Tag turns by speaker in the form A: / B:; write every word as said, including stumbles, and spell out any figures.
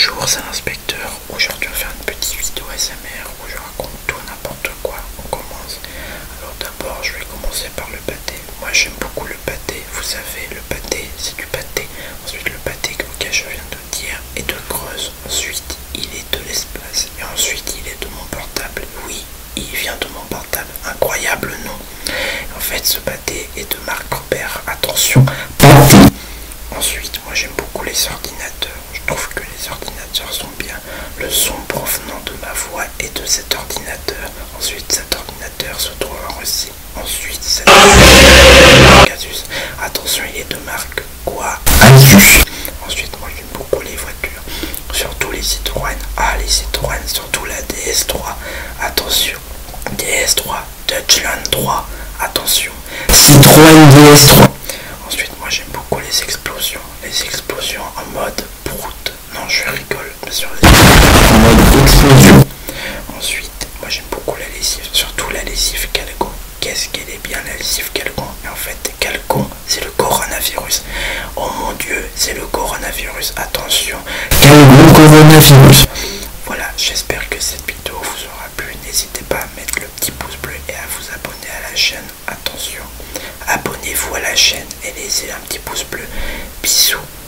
A: Bonjour, c'est l'inspecteur. Aujourd'hui, on va faire une petite vidéo S M R où je raconte tout n'importe quoi. On commence. Alors d'abord, je vais commencer par le pâté. Moi, j'aime beaucoup le pâté. Vous savez, le pâté, c'est du pâté. Ensuite, le pâté auquel je viens de dire est de Creuse. Ensuite, il est de l'espace. Et ensuite, il est de mon portable. Oui, il vient de mon portable. Incroyable nom. En fait, ce pâté est de Marc Robert. Attention, pâté. Ensuite, moi, j'aime beaucoup les ordinateurs. Je trouve que les ordinateurs sont bien. Le son provenant de ma voix et de cet ordinateur. Ensuite, cet ordinateur se trouve en Russie. Ensuite, cet ordinateur Casus. Attention, il est de marque quoi Asus. Ensuite, moi, j'aime beaucoup les voitures. Surtout les Citroën. Ah, les Citroën, surtout la D S trois. Attention, D S trois, Deutschland trois. Attention, Citroën D S trois. Ensuite, moi, j'aime beaucoup les explosions. Les explosions en mode prout. Non, je rigole, bien sûr. En mode explosion. Ensuite, moi, j'aime beaucoup la lessive. Surtout la lessive Calgon. Qu'est-ce qu'elle est bien, la lessive Calgon. Et en fait, Calgon, c'est le coronavirus. Oh mon Dieu, c'est le coronavirus. Attention, Calgon coronavirus. Voilà, j'espère que cette vidéo vous aura plu. N'hésitez pas à mettre le petit pouce bleu et à vous abonner à la chaîne. Attention, abonnez-vous à la chaîne et laissez un petit pouce bleu. Bisous.